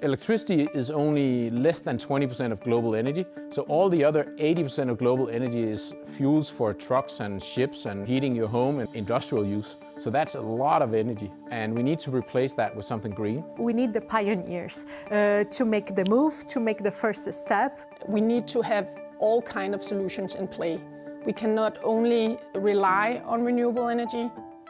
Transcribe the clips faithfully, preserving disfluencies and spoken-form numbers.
Electricity is only less than twenty percent of global energy, so all the other eighty percent of global energy is fuels for trucks and ships and heating your home and industrial use. So that's a lot of energy, and we need to replace that with something green. We need the pioneers uh, to make the move, to make the first step. We need to have all kinds of solutions in play. We cannot only rely on renewable energy.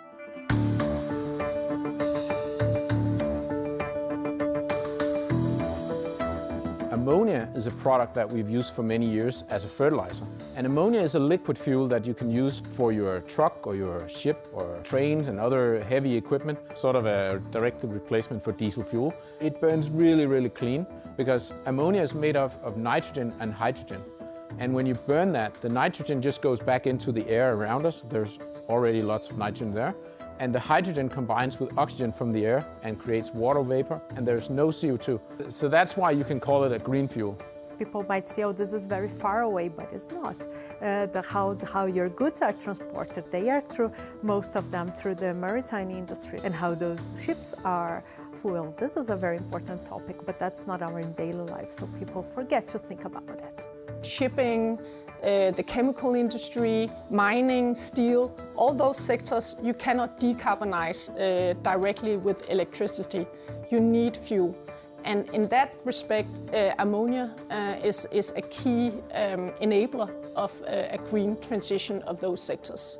Ammonia is a product that we've used for many years as a fertilizer. And ammonia is a liquid fuel that you can use for your truck or your ship or trains and other heavy equipment, sort of a direct replacement for diesel fuel. It burns really, really clean because ammonia is made of, of nitrogen and hydrogen. And when you burn that, the nitrogen just goes back into the air around us. There's already lots of nitrogen there. And the hydrogen combines with oxygen from the air and creates water vapor, and there's no C O two. So that's why you can call it a green fuel. People might say, oh, this is very far away, but it's not. Uh, the, how, how your goods are transported, they are through, most of them through the maritime industry, and how those ships are fueled. This is a very important topic, but that's not our daily life, so people forget to think about it. Shipping, Uh, the chemical industry, mining, steel, all those sectors, you cannot decarbonize uh, directly with electricity. You need fuel. And in that respect, uh, ammonia uh, is, is a key um, enabler of uh, a green transition of those sectors.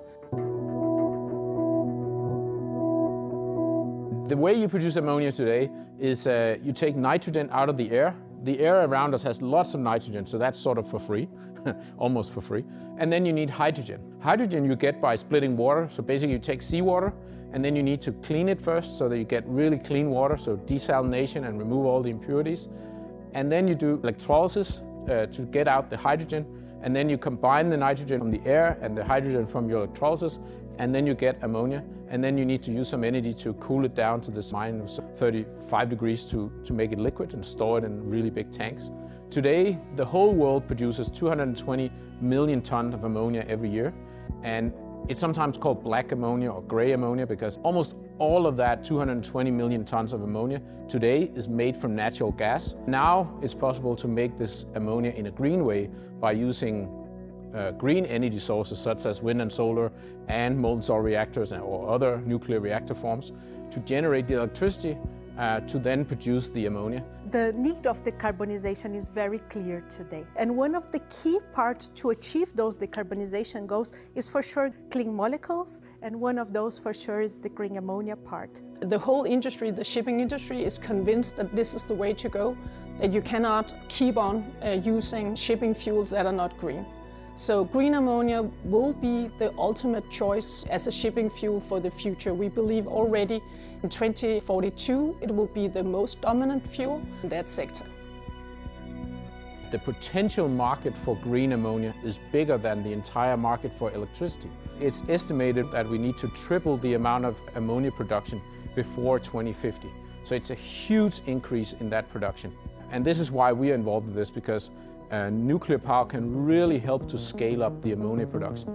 The way you produce ammonia today is uh, you take nitrogen out of the air. The air around us has lots of nitrogen, so that's sort of for free, almost for free. And then you need hydrogen. Hydrogen you get by splitting water, so basically you take seawater and then you need to clean it first so that you get really clean water, so desalination and remove all the impurities. And then you do electrolysis uh, to get out the hydrogen, and then you combine the nitrogen from the air and the hydrogen from your electrolysis, and then you get ammonia, and then you need to use some energy to cool it down to this minus thirty-five degrees to, to make it liquid and store it in really big tanks. Today, the whole world produces two hundred twenty million tons of ammonia every year, and it's sometimes called black ammonia or gray ammonia because almost all of that two hundred twenty million tons of ammonia today is made from natural gas. Now it's possible to make this ammonia in a green way by using Uh, green energy sources such as wind and solar and molten salt reactors or other nuclear reactor forms to generate the electricity uh, to then produce the ammonia. The need of decarbonization is very clear today. And one of the key parts to achieve those decarbonization goals is for sure clean molecules, and one of those for sure is the green ammonia part. The whole industry, the shipping industry, is convinced that this is the way to go, that you cannot keep on uh, using shipping fuels that are not green. So green ammonia will be the ultimate choice as a shipping fuel for the future. We believe already in twenty forty-two it will be the most dominant fuel in that sector. The potential market for green ammonia is bigger than the entire market for electricity. It's estimated that we need to triple the amount of ammonia production before twenty fifty. So it's a huge increase in that production. And this is why we are involved in this, because Uh, nuclear power can really help to scale up the ammonia production.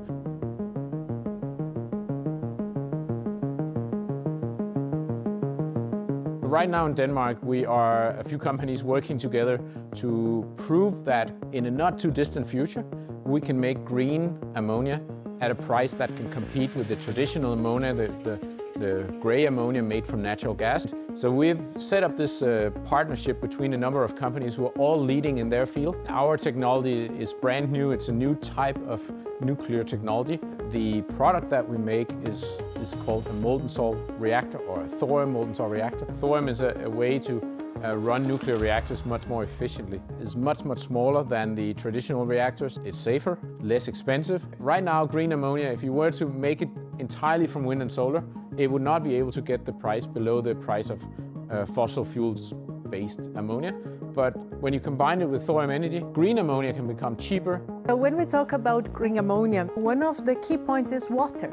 Right now in Denmark, we are a few companies working together to prove that in a not too distant future, we can make green ammonia at a price that can compete with the traditional ammonia, the, the, the gray ammonia made from natural gas. So we've set up this uh, partnership between a number of companies who are all leading in their field. Our technology is brand new. It's a new type of nuclear technology. The product that we make is, is called a molten salt reactor, or a thorium molten salt reactor. Thorium is a, a way to uh, run nuclear reactors much more efficiently. It's much, much smaller than the traditional reactors. It's safer, less expensive. Right now, green ammonia, if you were to make it entirely from wind and solar, it would not be able to get the price below the price of uh, fossil fuels-based ammonia. But when you combine it with thorium energy, green ammonia can become cheaper. So when we talk about green ammonia, one of the key points is water.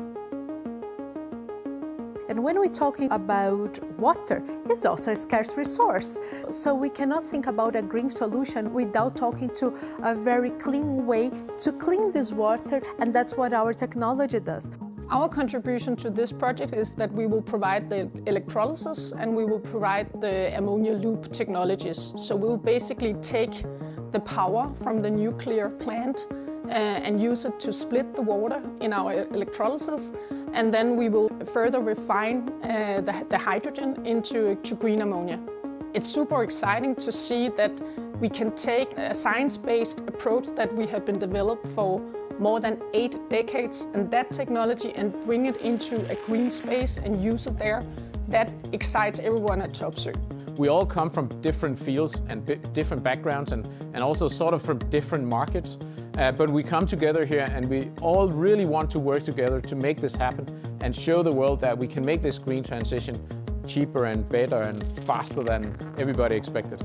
And when we're talking about water, it's also a scarce resource. So we cannot think about a green solution without talking to a very clean way to clean this water, and that's what our technology does. Our contribution to this project is that we will provide the electrolysis and we will provide the ammonia loop technologies. So we will basically take the power from the nuclear plant uh, and use it to split the water in our electrolysis, and then we will further refine uh, the, the hydrogen into to green ammonia. It's super exciting to see that we can take a science-based approach that we have been developed for more than eight decades and that technology and bring it into a green space and use it there. That excites everyone at Topsoe. We all come from different fields and different backgrounds and, and also sort of from different markets. Uh, but we come together here and we all really want to work together to make this happen and show the world that we can make this green transition cheaper and better and faster than everybody expected.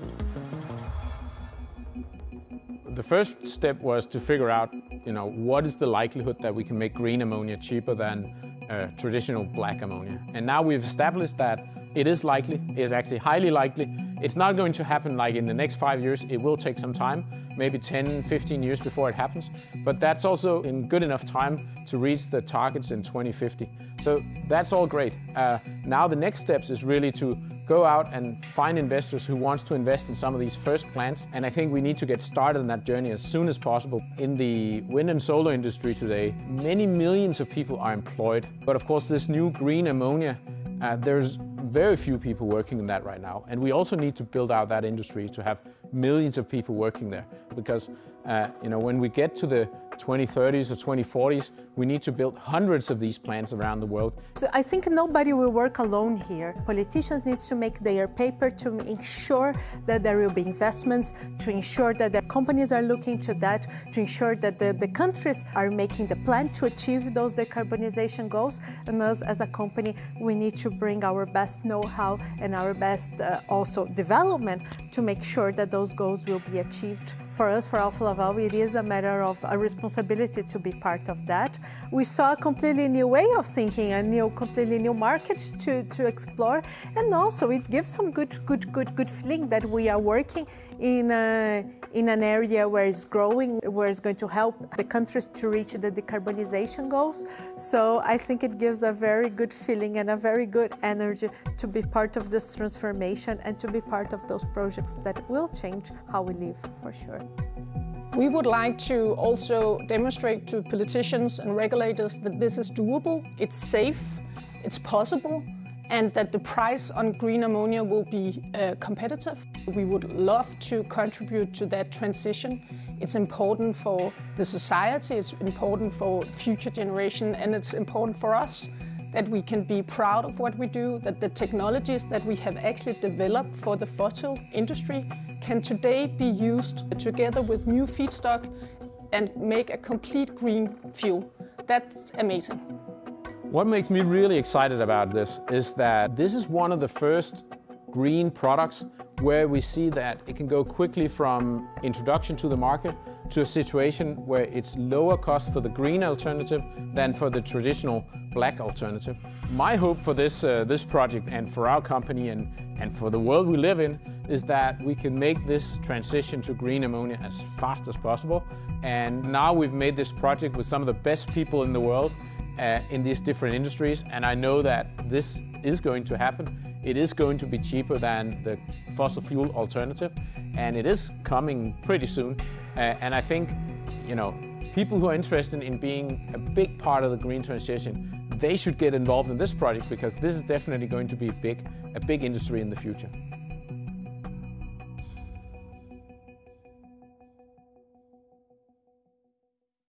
The first step was to figure out, you know, what is the likelihood that we can make green ammonia cheaper than uh, traditional black ammonia. And now we've established that it is likely, it is actually highly likely. It's not going to happen like in the next five years. It will take some time, maybe ten, fifteen years before it happens. But that's also in good enough time to reach the targets in twenty fifty. So that's all great. Uh, now the next steps is really to go out and find investors who wants to invest in some of these first plants. And I think we need to get started on that journey as soon as possible. In the wind and solar industry today, many millions of people are employed. But of course, this new green ammonia, uh, there's very few people working in that right now. And we also need to build out that industry to have millions of people working there. Because uh, you know, when we get to the twenty thirties or twenty forties, we need to build hundreds of these plants around the world. So I think nobody will work alone here. Politicians need to make their paper to ensure that there will be investments, to ensure that the companies are looking to that, to ensure that the, the countries are making the plan to achieve those decarbonization goals. And us as a company, we need to bring our best know-how and our best uh, also development to make sure that those goals will be achieved. For us, for Alfa Laval, it is a matter of a responsibility to be part of that. We saw a completely new way of thinking, a new, completely new market to, to explore, and also it gives some good, good, good, good feeling that we are working in a, in an area where it's growing, where it's going to help the countries to reach the decarbonization goals. So I think it gives a very good feeling and a very good energy to be part of this transformation and to be part of those projects that will change how we live, for sure. We would like to also demonstrate to politicians and regulators that this is doable, it's safe, it's possible, and that the price on green ammonia will be uh, competitive. We would love to contribute to that transition. It's important for the society, it's important for future generation, and it's important for us that we can be proud of what we do, that the technologies that we have actually developed for the fossil industry can today be used together with new feedstock and make a complete green fuel. That's amazing. What makes me really excited about this is that this is one of the first green products where we see that it can go quickly from introduction to the market to a situation where it's lower cost for the green alternative than for the traditional black alternative. My hope for this, uh, this project and for our company and, and for the world we live in is that we can make this transition to green ammonia as fast as possible. And now we've made this project with some of the best people in the world uh, in these different industries, and I know that this is going to happen. It is going to be cheaper than the fossil fuel alternative, and it is coming pretty soon. Uh, and I think, you know, people who are interested in being a big part of the green transition, they should get involved in this project because this is definitely going to be big, a big industry in the future.